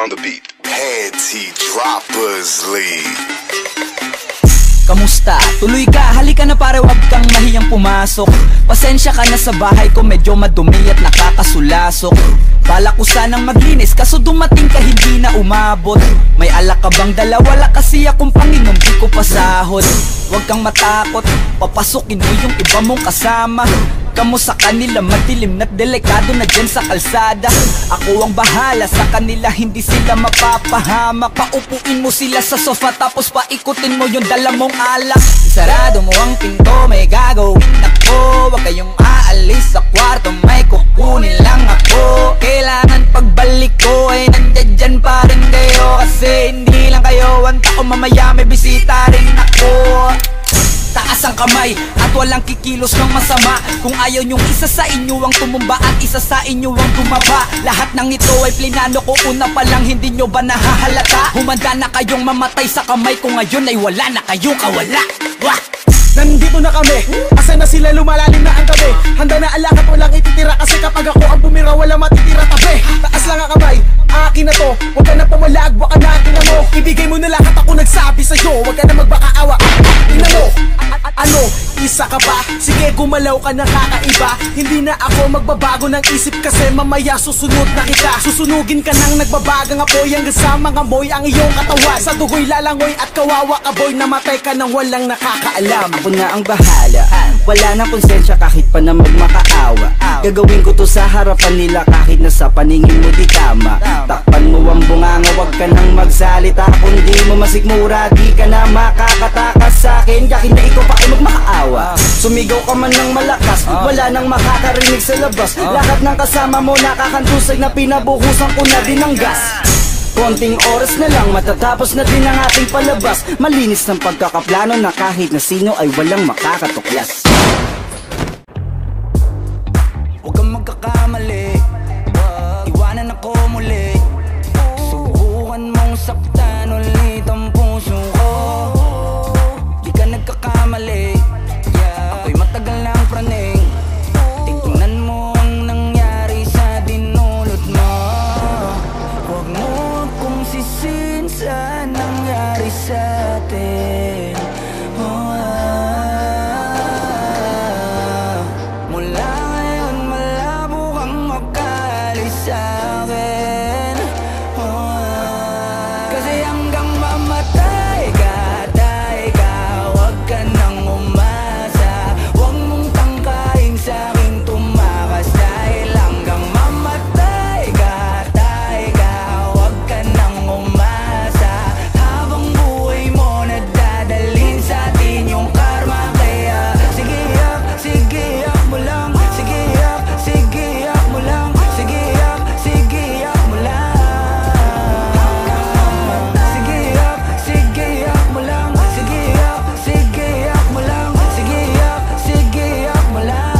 on the beat. Panty Droppers League. Kamusta? Tuloy ka, halika na pare, wag kang mahiyang pumasok. Pasensya ka na sa bahay ko, medyo madumi at nakakasulasok. Bala ko sanang maglinis, kaso dumating ka hindi na umabot. May alak ka bang dala? Wala kasi akong panginom, di ko pasahod. Wag kang matakot, papasukin mo yung iba mong kasama. Kamu sa kanila madilim na't delikado na dyan sa kalsada. Ako ang bahala sa kanila, hindi sila mapapahama. Paupuin mo sila sa sofa tapos paikutin mo yung dala mong alak. Sarado mo ang pinto, may gagawin ako. Wag kayong aalis sa kwarto, may kukunin lang ako. Kailangan pagbalik ko ay nandiyan dyan pa rin kayo. Kasi hindi lang kayo ang tao, mamaya may bisita rin ako. Taas ang kamay at walang kikilos ng masama. Kung ayaw nyong isa sa inyo ang tumumba at isa sa inyo ang tumaba. Lahat ng ito ay plinano ko una pa lang, hindi nyo ba nahahalata? Humanda na kayong mamatay sa kamay ko ngayon ay wala na kayong kawala. Wah! Nandito na kami, asa na sila, lumalalim na ang gabi. Handa na alakat, walang ititira. Kasi kapag ako ang bumira, wala matitira tabi. Taas lang ang kamay, akin na to. Huwag ka na pumalag, baka natin na mo. Ibigay mo na lahat, ako nagsabi sa'yo. Huwag ka na magbakaawa, tingnan mo. Ano, isa ka ba? Sige, gumalaw ka na kakaiba. Hindi na ako magbabago ng isip kasi mamaya susunod na kita. Susunugin ka nang nagbabagang apoy hanggang sa mga moy ang iyong katawan. Sa dugoy lalangoy at kawawa ka boy, namatay ka nang walang nakakaalam. Ako na ang bahala, wala nang konsensya kahit pa na magmakaawa. Gagawin ko to sa harapan nila kahit na sa paningin mo di tama. Takpan mo ang bunganga, wag ka nang magsalita. Kung di mo masigmura, di ka na makakatakas sa akin. Kahit na ikaw pa ay magmakaawa. Sumigaw ka man ng malakas, wala nang makakarinig sa labas. Lahat ng kasama mo nakakantusay na pinabuhusan ko na din ng gas. Konting oras na lang, matatapos na din ang ating palabas. Malinis ng pagkakaplano na kahit na sino ay walang makakatuklas. Huwag kang magkakamali, iwanan ako muli. Subukan mong saktan ulit ang puso ko. Di ka nagkakamali, ako'y matagal ng praning. Tignan mo ang nangyari sa dinulot mo. Huwag mo akong sisin sa nangyari sa atin. Mula ngayon malabo kang makaalis sa akin. Kasi hanggang mamatay ka, huwag ka nang umasa. Huwag mong tangkain sa aking tumakas. Dahil hanggang mamatay ka, huwag ka nang umasa. Habang buhay mo nadadalhin sa atin yung karma. Kaya sige yak mo lang. Sige yak mo lang. Sige yak mo lang. Sige yak mo lang. Sige yak mo lang. Sige yak mo lang.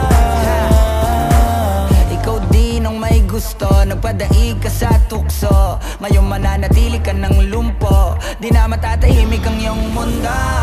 Ikaw din ang may gusto, nagpadaig ka sa tukso. Ngayon mananatili ka ng lumpo, di na matatahimik ang iyong mundo.